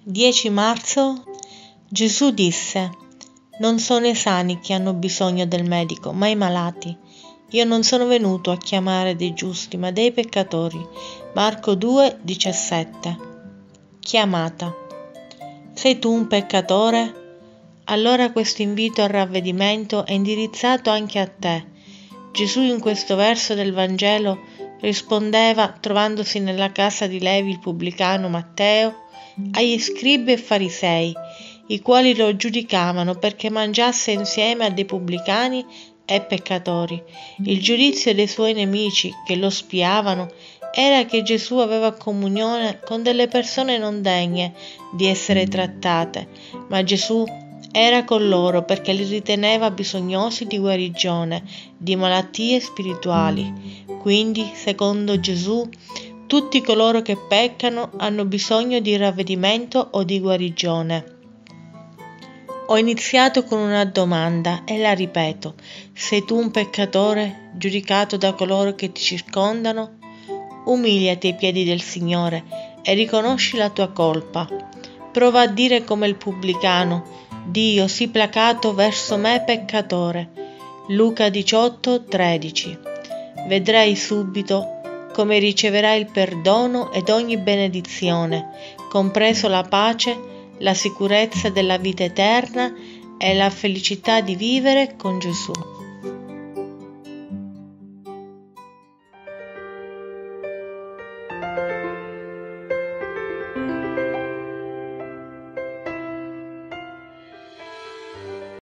10 marzo Gesù disse: non sono i sani che hanno bisogno del medico, ma i malati. Io non sono venuto a chiamare dei giusti, ma dei peccatori. Marco 2,17. Chiamata. Sei tu un peccatore? Allora questo invito al ravvedimento è indirizzato anche a te. Gesù in questo verso del Vangelo rispondeva, trovandosi nella casa di Levi il pubblicano Matteo, agli scribi e farisei, i quali lo giudicavano perché mangiasse insieme a dei pubblicani e peccatori. Il giudizio dei suoi nemici, che lo spiavano, era che Gesù aveva comunione con delle persone non degne di essere trattate, ma Gesù era con loro perché li riteneva bisognosi di guarigione, di malattie spirituali. Quindi, secondo Gesù, tutti coloro che peccano hanno bisogno di ravvedimento o di guarigione. Ho iniziato con una domanda e la ripeto: sei tu un peccatore giudicato da coloro che ti circondano? Umiliati ai piedi del Signore e riconosci la tua colpa. Prova a dire come il pubblicano: Dio, sii placato verso me peccatore. Luca 18,13. Vedrai subito come riceverai il perdono ed ogni benedizione, compreso la pace, la sicurezza della vita eterna e la felicità di vivere con Gesù.